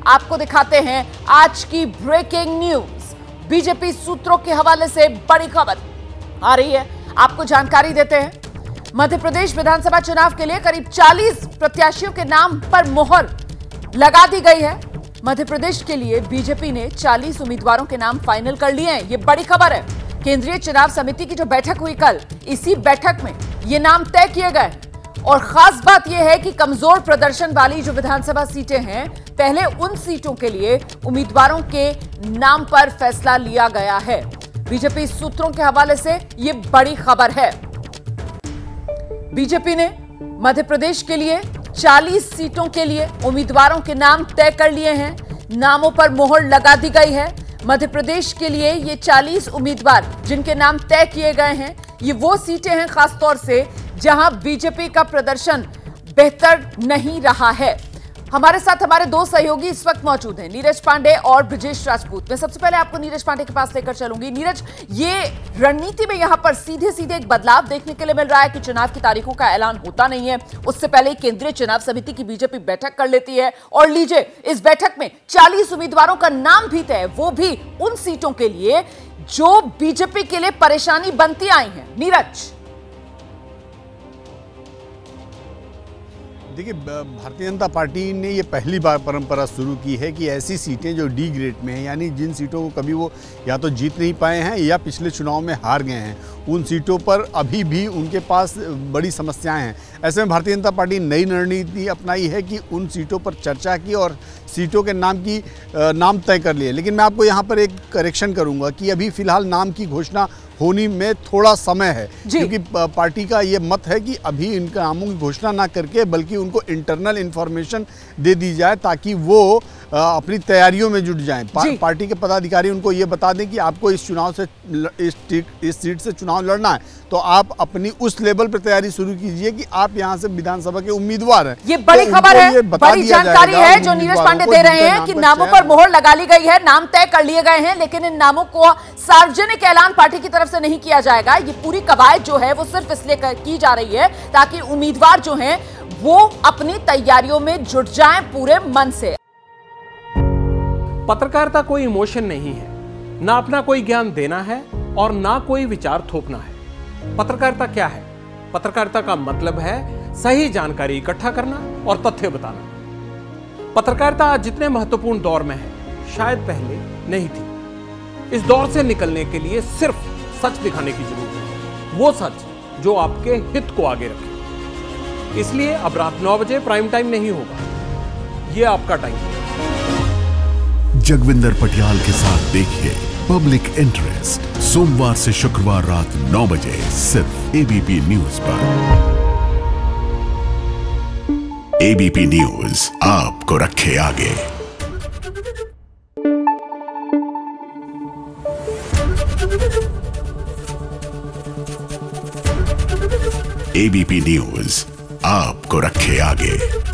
आपको दिखाते हैं आज की ब्रेकिंग न्यूज। बीजेपी सूत्रों के हवाले से बड़ी खबर आ रही है, आपको जानकारी देते हैं। मध्य प्रदेश विधानसभा चुनाव के लिए करीब 40 प्रत्याशियों के नाम पर मुहर लगा दी गई है। मध्य प्रदेश के लिए बीजेपी ने 40 उम्मीदवारों के नाम फाइनल कर लिए हैं। ये बड़ी खबर है। केंद्रीय चुनाव समिति की जो बैठक हुई कल, इसी बैठक में ये नाम तय किए गए और खास बात यह है कि कमजोर प्रदर्शन वाली जो विधानसभा सीटें हैं, पहले उन सीटों के लिए उम्मीदवारों के नाम पर फैसला लिया गया है। बीजेपी सूत्रों के हवाले से यह बड़ी खबर है। बीजेपी ने मध्य प्रदेश के लिए 40 सीटों के लिए उम्मीदवारों के नाम तय कर लिए हैं। नामों पर मोहर लगा दी गई है। मध्य प्रदेश के लिए ये 40 उम्मीदवार जिनके नाम तय किए गए हैं, ये वो सीटें हैं खासतौर से जहां बीजेपी का प्रदर्शन बेहतर नहीं रहा है। हमारे साथ हमारे दो सहयोगी इस वक्त मौजूद हैं, नीरज पांडे और ब्रजेश राजपूत। मैं सबसे पहले आपको नीरज पांडे के पास लेकर चलूंगी। नीरज, ये रणनीति में यहां पर सीधे सीधे एक बदलाव देखने के लिए मिल रहा है कि चुनाव की तारीखों का ऐलान होता नहीं है, उससे पहले केंद्रीय चुनाव समिति की बीजेपी बैठक कर लेती है और लीजिए इस बैठक में 40 उम्मीदवारों का नाम भी तय, वो भी उन सीटों के लिए जो बीजेपी के लिए परेशानी बनती आई है। नीरज, देखिए, भारतीय जनता पार्टी ने ये पहली बार परंपरा शुरू की है कि ऐसी सीटें जो डी ग्रेड में हैं, यानी जिन सीटों को कभी वो या तो जीत नहीं पाए हैं या पिछले चुनाव में हार गए हैं, उन सीटों पर अभी भी उनके पास बड़ी समस्याएं हैं। ऐसे में भारतीय जनता पार्टी नई रणनीति अपनाई है कि उन सीटों पर चर्चा की और सीटों के नाम तय कर लिए। लेकिन मैं आपको यहाँ पर एक करेक्शन करूँगा कि अभी फिलहाल नाम की घोषणा होने में थोड़ा समय है, क्योंकि पार्टी का ये मत है कि अभी इनके नामों की घोषणा ना करके बल्कि उनको इंटरनल इन्फॉर्मेशन दे दी जाए ताकि वो अपनी तैयारियों में जुट जाएं। पार्टी के पदाधिकारी उनको ये बता दें कि आपको इस चुनाव से इस सीट से चुनाव लड़ना है, तो आप अपनी उस लेवल पर तैयारी शुरू कीजिए कि आप यहाँ से विधानसभा के उम्मीदवार हैं। ये बड़ी खबर है, बड़ी जानकारी है जो नीरज पांडे दे रहे हैं कि नामों पर मोहर लगा ली गई है, नाम तय कर लिए गए हैं, लेकिन इन नामों को सार्वजनिक ऐलान पार्टी की तरफ से नहीं किया जाएगा। ये पूरी कवायद जो है वो सिर्फ इसलिए की जा रही है ताकि उम्मीदवार जो हैं वो अपनी तैयारियों में जुट जाएं पूरे मन से। पत्रकारिता कोई इमोशन नहीं है, ना अपना कोई ज्ञान देना है और ना कोई विचार थोपना है। पत्रकारिता क्या है? पत्रकारिता का मतलब है सही जानकारी इकट्ठा करना और तथ्य बताना। पत्रकारिता आज जितने महत्वपूर्ण दौर में है, शायद पहले नहीं थी। इस दौर से निकलने के लिए सिर्फ सच दिखाने की जरूरत है, वो सच जो आपके हित को आगे रखे। इसलिए अब रात 9 बजे प्राइम टाइम नहीं होगा, ये आपका टाइम है। जगविंदर पटियाल के साथ देखिए पब्लिक इंटरेस्ट, सोमवार से शुक्रवार रात 9 बजे सिर्फ एबीपी न्यूज पर। एबीपी न्यूज आपको रखे आगे। एबीपी न्यूज आपको रखे आगे।